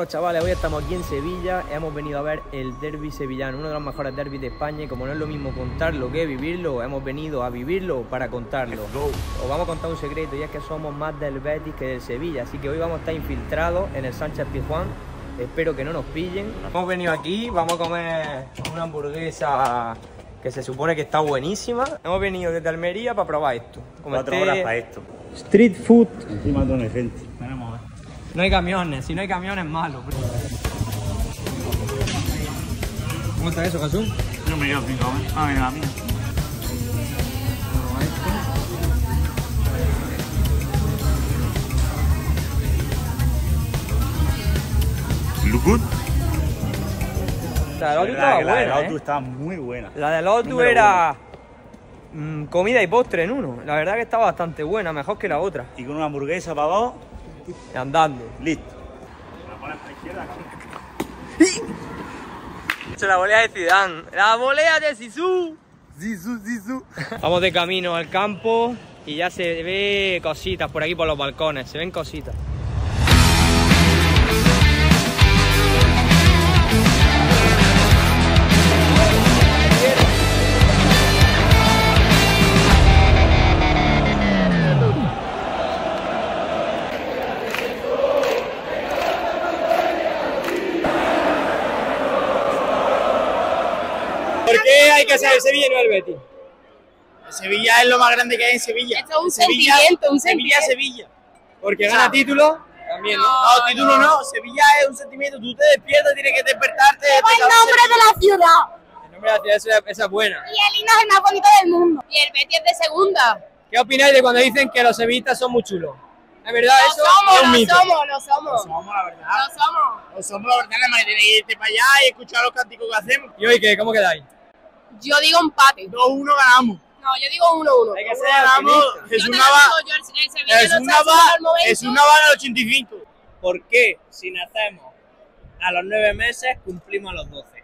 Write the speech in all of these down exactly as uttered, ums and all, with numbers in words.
Bueno, chavales, hoy estamos aquí en Sevilla, hemos venido a ver el derbi sevillano, uno de los mejores derbis de España, y como no es lo mismo contarlo que vivirlo, hemos venido a vivirlo para contarlo. Os vamos a contar un secreto, y es que somos más del Betis que del Sevilla, así que hoy vamos a estar infiltrados en el Sánchez Pizjuán. Espero que no nos pillen. Hemos venido aquí, vamos a comer una hamburguesa que se supone que está buenísima. Hemos venido desde Almería para probar esto. Cuatro horas para esto. Street food. Encima no hay gente. No hay camiones, si no hay camiones malo. ¿Cómo está eso, Jesús? No me dio cinco, ¿eh? Ah, mira, la mía. ¿Lucut? La de Lotus estaba La de buena, Lotus ¿eh? estaba muy buena. La de Lotus Número era mm, comida y postre en uno. La verdad que estaba bastante buena, mejor que la otra. Y con una hamburguesa para dos, Andando. listo. La la volea de Zidane. La volea de Zizou. Zizou, Zizou. Vamos de camino al campo y ya se ve cositas por aquí por los balcones. Se ven cositas. ¿Por qué hay que ser el Sevilla y no el Betis? Sevilla es lo más grande que hay en Sevilla. Esto es un Sevilla, sentimiento, un Sevilla, sentimiento. Sevilla. Porque O sea, gana título también, ¿no? No, título no. Sevilla es un sentimiento. Tú te despiertas, tienes que despertarte. ¡Lleva el nombre de la ciudad! El nombre de la ciudad, esa, esa es buena. Y el himno es el más bonito del mundo. Y el Betis es de segunda. ¿Qué opináis de cuando dicen que los sevillistas son muy chulos? ¿Es verdad Lo eso? somos, Es un lo mito. somos, lo somos. Lo somos, la verdad. Lo somos. Lo somos, la verdad. La más que tenéis que irte para allá y escuchar los cánticos que hacemos. ¿Y hoy qué? ¿Cómo quedáis? Yo digo empate. dos uno ganamos. No, yo digo uno uno. Hay que ser Ganamos. optimista. Jesús Yo te lo Nava. digo, yo, el, el Sevilla Jesús no está haciendo Nava. el momento. Jesús Nava al ochenta y cinco. ¿Por qué si nacemos a los nueve meses cumplimos a los doce?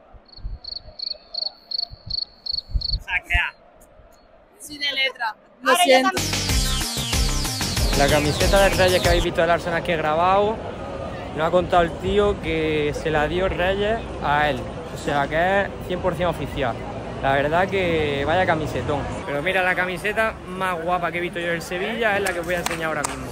Saquea. Sí, de letra. Lo Ahora yo siento. también. La camiseta de Reyes que habéis visto del Arsenal que he grabado, nos ha contado el tío que se la dio Reyes a él. O sea que es cien por cien oficial. La verdad que vaya camisetón. Pero mira, la camiseta más guapa que he visto yo del Sevilla es la que os voy a enseñar ahora mismo.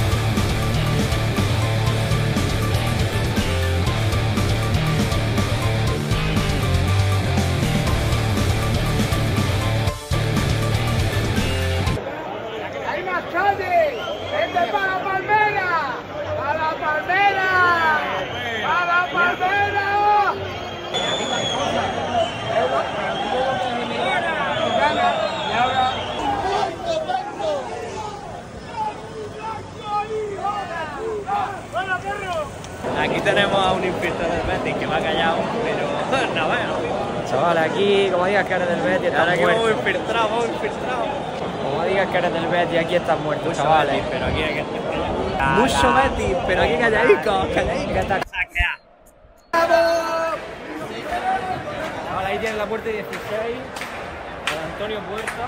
Aquí tenemos a un inspector del Betis que me ha callado, pero no veo. Chavales, aquí como digas que eres del Betis estás Ahora que vamos muerto. infiltrados, vamos infiltrados. Como digas que eres del Betis aquí estás muerto, Mucho chavales. Betis, pero aquí hay que estar callados. Mucho Betis, pero aquí calladicos, calladicos. Saquea. Vale, ahí tienen la puerta dieciséis, de Antonio Puerta.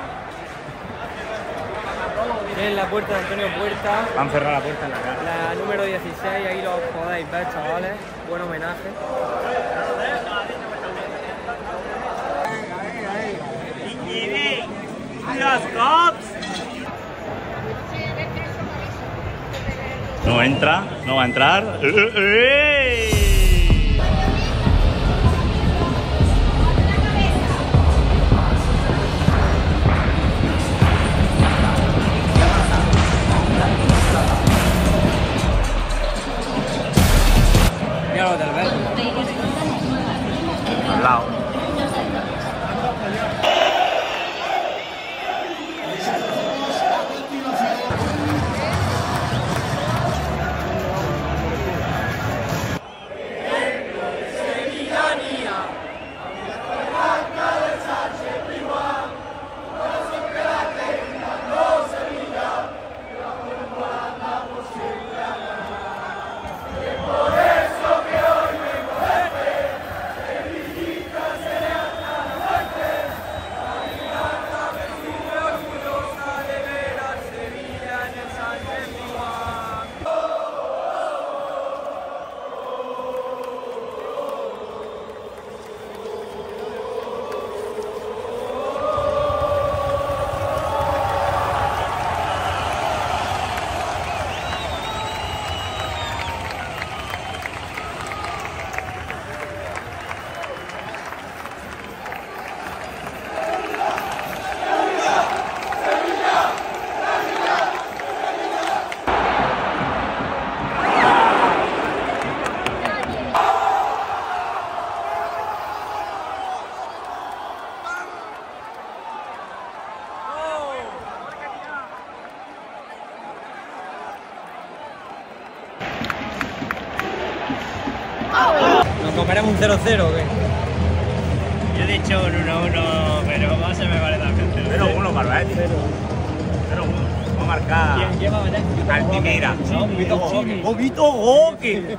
Tienen la puerta de Antonio Puerta, Han cerrado la puerta en la cara. la número dieciséis, ahí lo podéis ver, chavales. Buen homenaje. No entra, no va a entrar. ¡Eh, eh, eh! Mira los del Betis. Al lado. ¿Comeremos un cero cero o qué? Yo he dicho un uno uno, pero más se me vale también. cero uno para el Betis. cero uno. Va a marcar. ¿Quién lleva Valencia? Altimira. No, Vito Goque. ¡Oh, Vito Goque!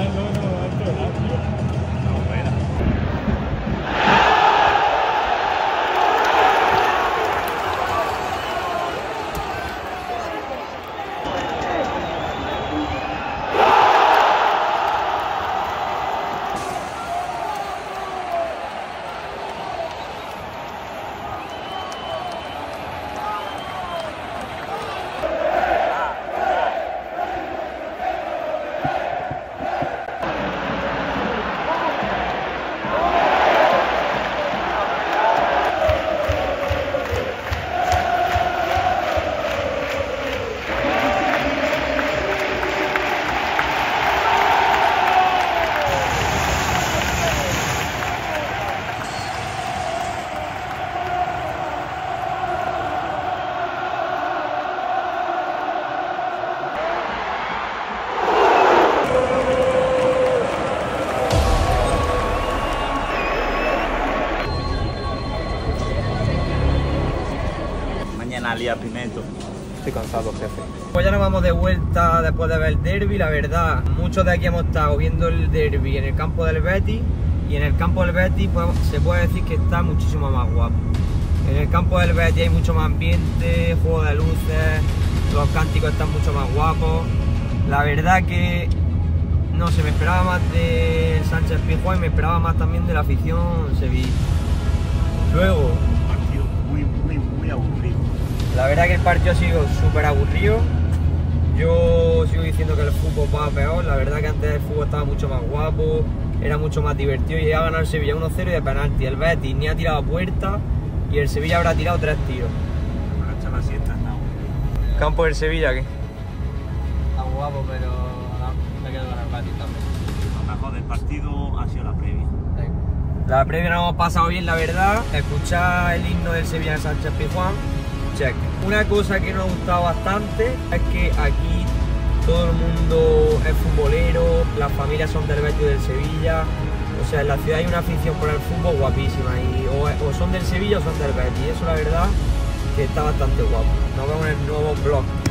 Lía Pimento. Estoy cansado, jefe. Pues ya nos vamos de vuelta después de ver el derbi, la verdad. Muchos de aquí hemos estado viendo el derbi en el campo del Betis y en el campo del Betis pues, se puede decir que está muchísimo más guapo. En el campo del Betis hay mucho más ambiente, juego de luces, los cánticos están mucho más guapos. La verdad que no se me esperaba más de Sánchez Pizjuán y me esperaba más también de la afición sevillista. Luego, Un partido muy, muy, muy aburrido. la verdad que el partido ha sido súper aburrido. Yo sigo diciendo que el fútbol va peor. La verdad que antes el fútbol estaba mucho más guapo, era mucho más divertido y ha ganado el Sevilla uno cero y de penalti. El Betis ni ha tirado a puerta y el Sevilla habrá tirado tres tiros. Para echar la siesta, no. ¿Campo del Sevilla qué? Está guapo, pero me quedo con el Betis también. Lo mejor del partido ha sido la previa. La previa nos hemos pasado bien, la verdad. Escuchar el himno del Sevilla de Sánchez Pizjuán. Check. Una cosa que nos ha gustado bastante es que aquí todo el mundo es futbolero, las familias son del Betis y del Sevilla. O sea, en la ciudad hay una afición por el fútbol guapísima y o, o son del Sevilla o son del Betis. Y eso la verdad que está bastante guapo. Nos vemos en el nuevo vlog.